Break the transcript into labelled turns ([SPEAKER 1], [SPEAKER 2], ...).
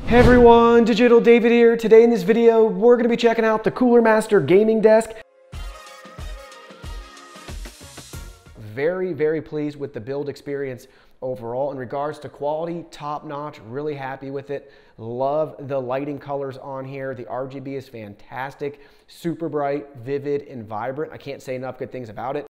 [SPEAKER 1] Hey everyone, Digital David here. Today in this video, we're going to be checking out the Cooler Master gaming desk. Very pleased with the build experience overall. In regards to quality, top notch, really happy with it. Love the lighting colors on here. The RGB is fantastic, super bright, vivid, and vibrant. I can't say enough good things about it.